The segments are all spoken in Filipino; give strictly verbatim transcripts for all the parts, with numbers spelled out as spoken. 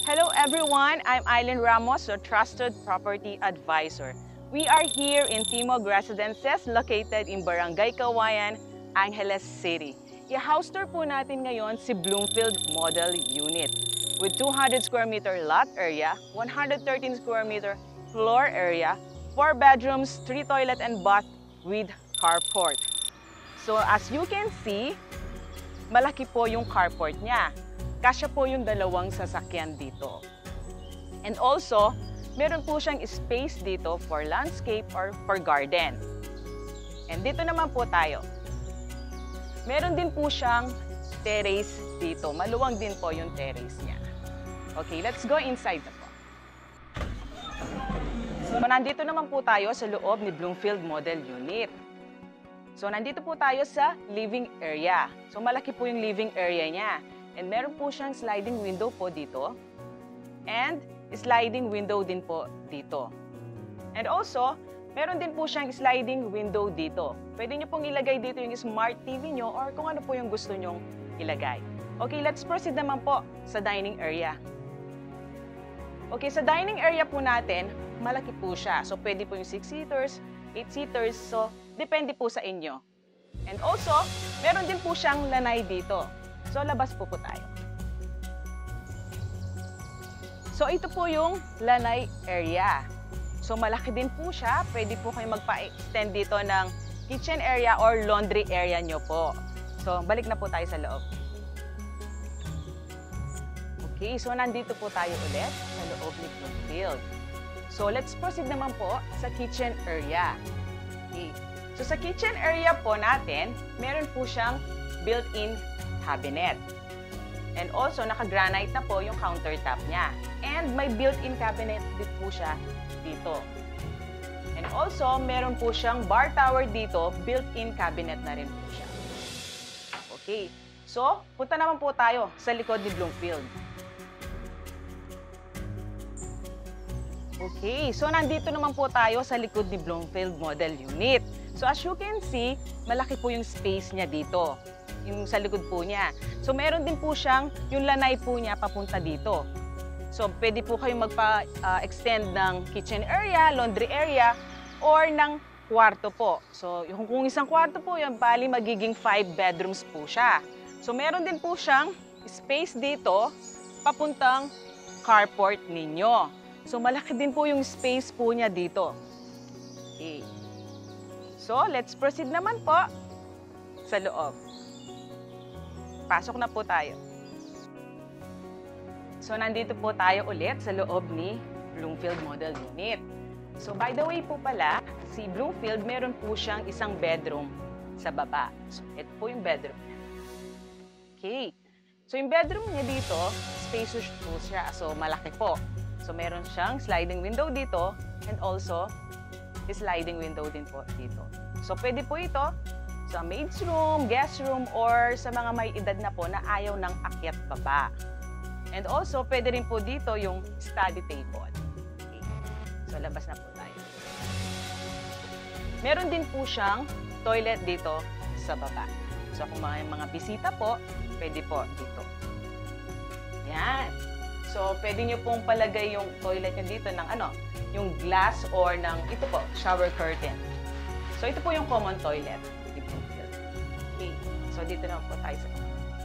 Hello everyone, I'm Aileen Ramos, your trusted property advisor. We are here in Timog Residences located in Barangay Kawayan, Angeles City. I-house tour po natin ngayon si Bloomfield Model Unit with two hundred square meter lot area, one hundred thirteen square meter floor area, four bedrooms, three toilet and bath with carport. So as you can see, malaki po yung carport niya. Kasya po yung dalawang sasakyan dito. And also, meron po siyang space dito for landscape or for garden. And dito naman po tayo. Meron din po siyang terrace dito. Maluwang din po yung terrace niya. Okay, let's go inside na po. So, nandito naman po tayo sa loob ni Bloomfield Model Unit. So, nandito po tayo sa living area. So, malaki po yung living area niya. And meron po siyang sliding window po dito. And sliding window din po dito. And also, meron din po siyang sliding window dito. Pwede nyo pong ilagay dito yung smart T V nyo or kung ano po yung gusto nyong ilagay. Okay, let's proceed naman po sa dining area. Okay, sa dining area po natin, malaki po siya. So, pwede po yung six seaters, eight seaters. So, depende po sa inyo. And also, meron din po siyang lanay dito. So, labas po po tayo. So, ito po yung lanay area. So, malaki din po siya. Pwede po kayo magpa-extend dito ng kitchen area or laundry area nyo po. So, balik na po tayo sa loob. Okay, so nandito po tayo ulit sa loob ni Bloomfield. So, let's proceed naman po sa kitchen area. Okay. So, sa kitchen area po natin, meron po siyang built-in cabinet. And also, naka-granite na po yung countertop niya. And may built-in cabinet din po siya dito. And also, meron po siyang bar tower dito, built-in cabinet na rin po siya. Okay. So, punta naman po tayo sa likod ni Bloomfield. Okay. So, nandito naman po tayo sa likod ni Bloomfield Model Unit. So, as you can see, malaki po yung space niya dito. Yung sa likod po niya. So, meron din po siyang, yung lanay po niya papunta dito. So, pwede po kayong magpa-extend uh, ng kitchen area, laundry area, or ng kwarto po. So, yung, kung isang kwarto po, yung bali magiging five bedrooms po siya. So, meron din po siyang space dito, papuntang carport ninyo. So, malaki din po yung space po niya dito. Okay. So, let's proceed naman po sa loob. Pasok na po tayo. So, nandito po tayo ulit sa loob ni Bloomfield Model Unit. So, by the way po pala, si Bloomfield meron po siyang isang bedroom sa baba. So, ito po yung bedroom niya. Okay. So, yung bedroom niya dito, spacious po siya. So, malaki po. So, meron siyang sliding window dito and also sliding window din po dito. So, pwede po ito sa maid's room, guest room, or sa mga may edad na po na ayaw ng akyat baba. And also, pwede rin po dito yung study table. Okay. So, labas na po tayo. Meron din po siyang toilet dito sa baba. So, kung mga, mga bisita po, pwede po dito. Yan. So, pwede nyo pong palagay yung toilet nyo dito ng ano, yung glass or ng, ito po, shower curtain. So, ito po yung common toilet. Okay. So, dito na po tayo sa...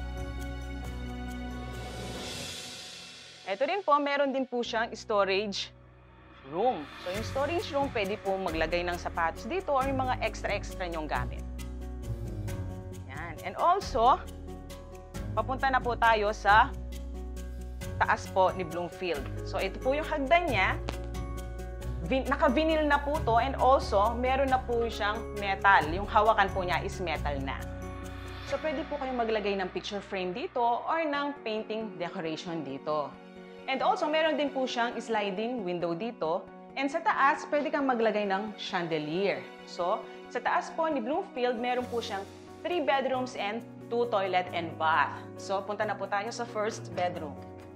Ito rin po, meron din po siyang storage room. So, yung storage room, pwede po maglagay ng sapatos dito or yung mga extra-extra nyong gamit. Yan. And also, papunta na po tayo sa taas po ni Bloomfield. So, ito po yung hagdan niya. Naka-vinyl na po to and also, meron na po siyang metal. Yung hawakan po niya is metal na. So, pwede po kayong maglagay ng picture frame dito or ng painting decoration dito. And also, meron din po siyang sliding window dito. And sa taas, pwede kang maglagay ng chandelier. So, sa taas po ni Bloomfield, meron po siyang three bedrooms and two toilet and bath. So, punta na po tayo sa first bedroom.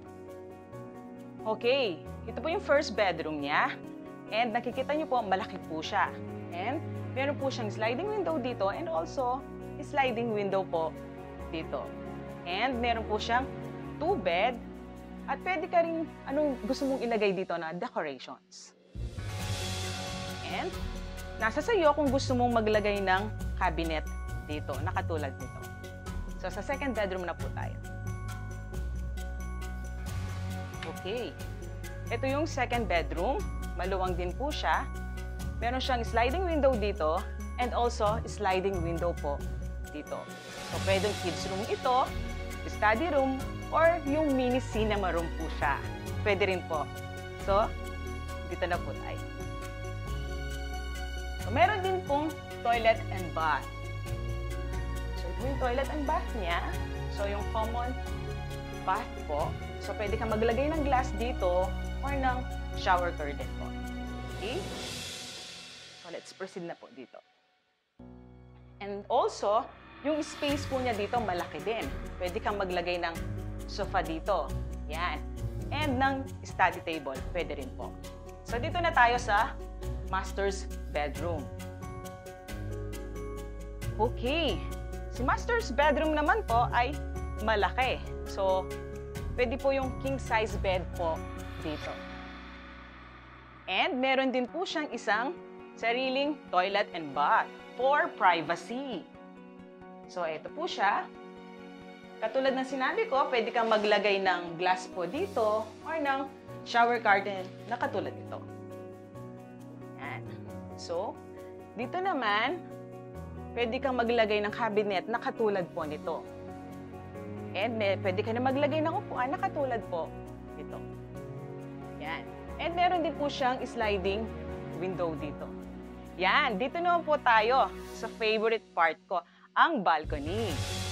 Okay, ito po yung first bedroom niya. And nakikita niyo po, malaki po siya. And meron po siyang sliding window dito and also sliding window po dito. And meron po siyang two bed At pwede ka rin, anong gusto mong ilagay dito na decorations. And, nasa sa'yo kung gusto mong maglagay ng cabinet dito, na katulad nito. So, sa second bedroom na po tayo. Okay. Ito yung second bedroom. Maluwang din po siya. Meron siyang sliding window dito and also sliding window po dito. So, pwedeng kids room ito, study room, or yung mini cinema room po siya. Pwede rin po. So, dito na po tayo. So, meron din pong toilet and bath. So, ito yung toilet and bath niya. So, yung common bath po. So, pwede kang maglagay ng glass dito or ng shower curtain po. Okay? So, let's proceed na po dito. And also, yung space po niya dito malaki din. Pwede kang maglagay ng sofa dito. Yan. And ng study table. Pwede rin po. So, dito na tayo sa master's bedroom. Okay. Si master's bedroom naman po ay malaki. So, pwede po yung king size bed po dito. And meron din po siyang isang sariling toilet and bath for privacy. So, ito po siya. Katulad ng sinabi ko, pwede kang maglagay ng glass po dito or ng shower curtain na katulad nito. Yan. So, dito naman, pwede kang maglagay ng cabinet na katulad po nito. And may, pwede ka na maglagay ng upuan na katulad po nito. Yan. And meron din po siyang sliding window dito. Yan. Dito naman po tayo sa favorite part ko, ang balcony.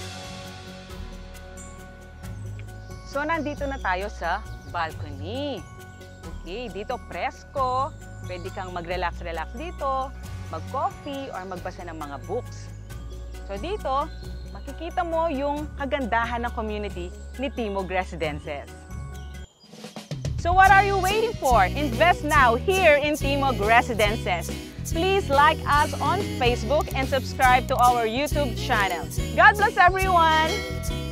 So, nandito na tayo sa balcony. Okay, dito presko. Pwede kang mag-relax-relax dito, mag-coffee, or magbasa ng mga books. So, dito, makikita mo yung kagandahan ng community ni Timog Residences. So, what are you waiting for? Invest now here in Timog Residences. Please like us on Facebook and subscribe to our YouTube channel. God bless everyone!